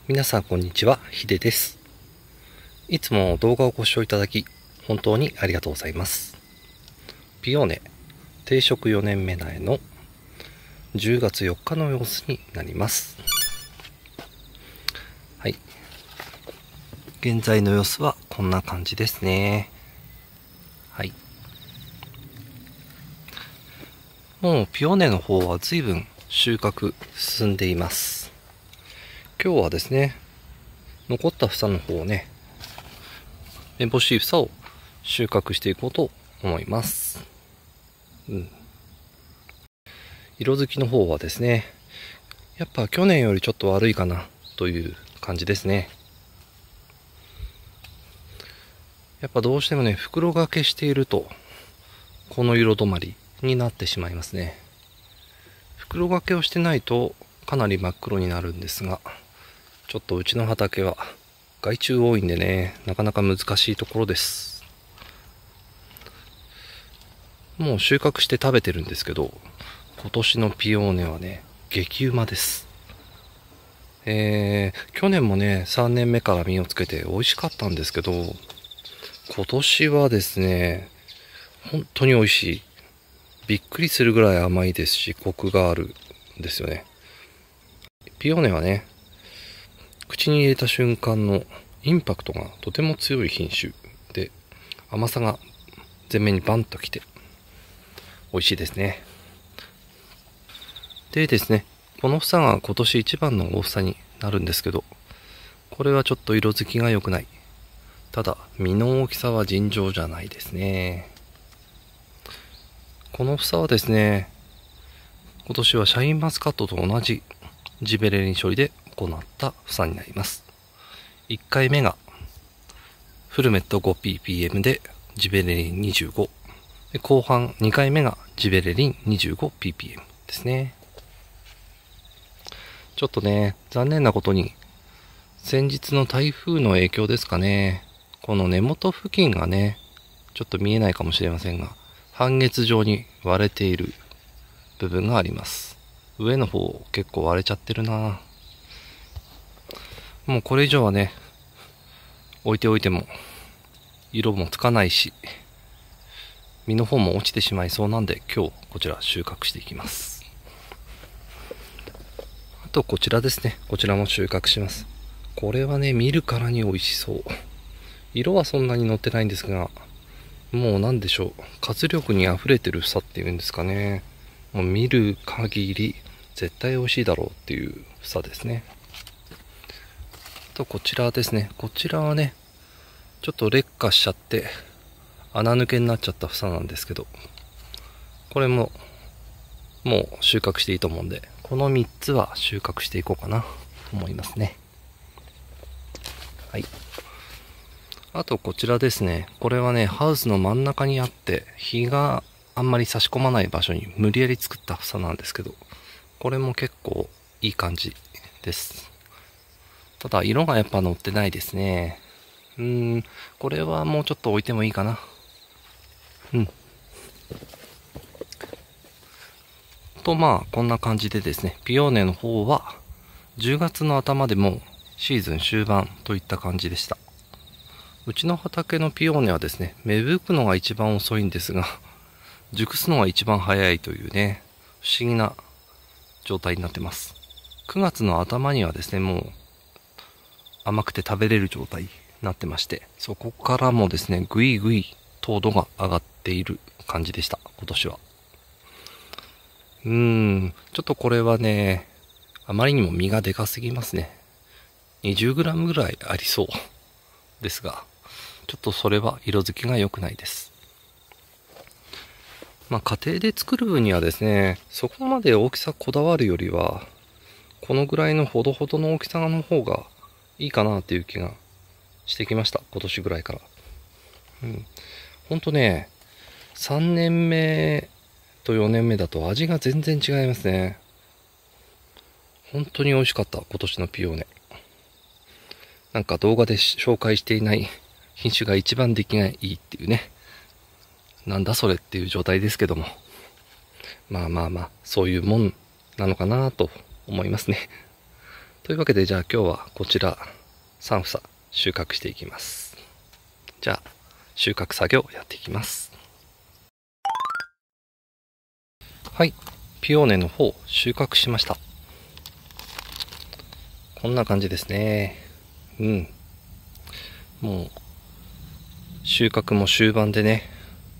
皆さんこんにちは、ヒデです。いつも動画をご視聴いただき本当にありがとうございます。ピオーネ定職4年目苗の10月4日の様子になります。はい、現在の様子はこんな感じですね。はい、もうピオーネの方は随分収穫進んでいます。今日はですね、残った房の方をね、めぼしい房を収穫していこうと思います。色づきの方はですね、やっぱ去年よりちょっと悪いかなという感じですね。やっぱどうしてもね、袋掛けしているとこの色止まりになってしまいますね。袋掛けをしてないとかなり真っ黒になるんですが、ちょっとうちの畑は害虫多いんでね、なかなか難しいところです。もう収穫して食べてるんですけど、今年のピオーネはね、激うまです。去年もね、3年目から実をつけて美味しかったんですけど、今年はですね、本当に美味しい。びっくりするぐらい甘いですし、コクがあるんですよね。ピオーネはね、口に入れた瞬間のインパクトがとても強い品種で、甘さが前面にバンときて美味しいですね。でですね、この房が今年一番の大房になるんですけど、これはちょっと色づきが良くない。ただ実の大きさは尋常じゃないですね。この房はですね、今年はシャインマスカットと同じジベレリン処理で行った房になります。1回目がフルメット 5ppm でジベレリン25で、後半2回目がジベレリン 25ppm ですね。ちょっとね、残念なことに先日の台風の影響ですかね、この根元付近がね、ちょっと見えないかもしれませんが、半月状に割れている部分があります。上の方結構割れちゃってるな。もうこれ以上はね、置いておいても色もつかないし、実の方も落ちてしまいそうなんで、今日こちら収穫していきます。あとこちらですね、こちらも収穫します。これはね、見るからに美味しそう。色はそんなに乗ってないんですが、もう何でしょう、活力にあふれてる房っていうんですかね。もう見る限り絶対美味しいだろうっていう房ですね。あとこちらですね、こちらはね、ちょっと劣化しちゃって穴抜けになっちゃった房なんですけど、これももう収穫していいと思うんで、この3つは収穫していこうかなと思いますね。はい、あとこちらですね、これはね、ハウスの真ん中にあって日があんまり差し込まない場所に無理やり作った房なんですけど、これも結構いい感じです。ただ色がやっぱ乗ってないですね。これはもうちょっと置いてもいいかな。とまあこんな感じでですね、ピオーネの方は10月の頭でもシーズン終盤といった感じでした。うちの畑のピオーネはですね、芽吹くのが一番遅いんですが、熟すのが一番早いというね、不思議な状態になってます。9月の頭にはですね、もう甘くて食べれる状態になってまして、そこからもですね、ぐいぐい糖度が上がっている感じでした、今年は。ちょっとこれはね、あまりにも実がでかすぎますね。20g ぐらいありそうですが、ちょっとそれは色づきが良くないです。まあ家庭で作る分にはですね、そこまで大きさこだわるよりは、このぐらいのほどほどの大きさの方がいいかなっていう気がしてきました、今年ぐらいから。ほんとね、3年目と4年目だと味が全然違いますね。本当に美味しかった、今年のピオーネ。なんか動画で紹介していない品種が一番出来がいいっていうね。なんだそれっていう状態ですけども。まあ、そういうもんなのかなと思いますね。 というわけで、じゃあ今日はこちら3房収穫していきます。じゃあ収穫作業やっていきます。はい、ピオーネの方収穫しました。こんな感じですね。もう収穫も終盤でね、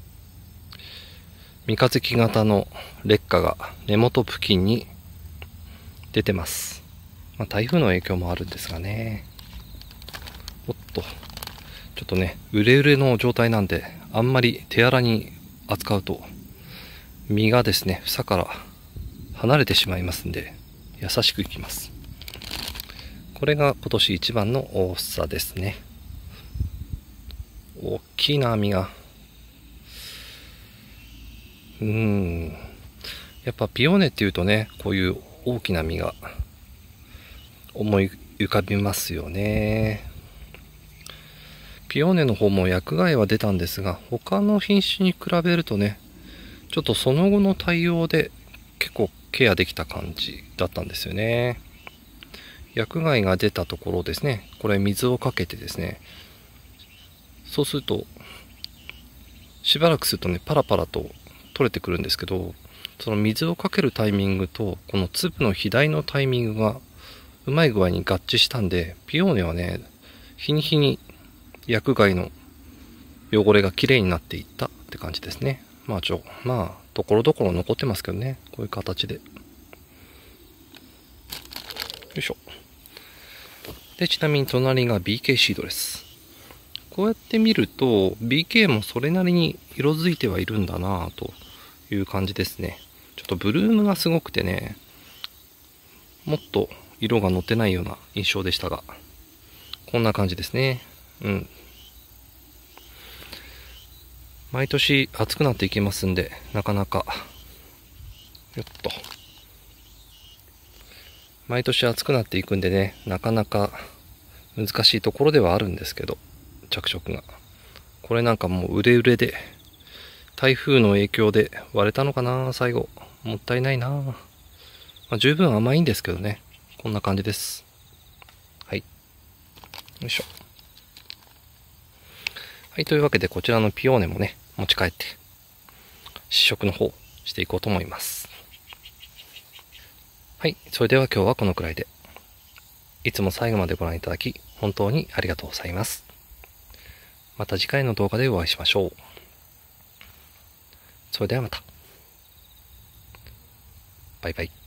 三日月型の劣化が根元付近に出てます。台風の影響もあるんですがね。おっと、ちょっとね、うれうれの状態なんで、あんまり手荒に扱うと実がですね、房から離れてしまいますんで、優しくいきます。これが今年一番の大房ですね。大きいな、実が。やっぱピオーネっていうとね、こういう大きな実が思い浮かびますよね。ピオーネの方も薬害は出たんですが、他の品種に比べるとね、ちょっとその後の対応で結構ケアできた感じだったんですよね。薬害が出たところですね、これ水をかけてですね、そうするとしばらくするとね、パラパラと取れてくるんですけど、その水をかけるタイミングとこの粒の肥大のタイミングがうまい具合に合致したんで、ピオーネはね、日に日に薬害の汚れがきれいになっていったって感じですね。ところどころ残ってますけどね、こういう形で。よいしょ。で、ちなみに隣が BK シードです。こうやって見ると BK もそれなりに色づいてはいるんだなぁという感じですね。ちょっとブルームがすごくてね、もっと色が乗ってないような印象でしたが、こんな感じですね。毎年暑くなっていきますんで、なかなか、よっと。毎年暑くなっていくんでね、なかなか難しいところではあるんですけど、着色が。これなんかもううれうれで、台風の影響で割れたのかな、最後。もったいないな。十分甘いんですけどね。こんな感じです。はい。よいしょ。はい、というわけでこちらのピオーネもね、持ち帰って、試食の方していこうと思います。はい、それでは今日はこのくらいで。いつも最後までご覧いただき、本当にありがとうございます。また次回の動画でお会いしましょう。それではまた。バイバイ。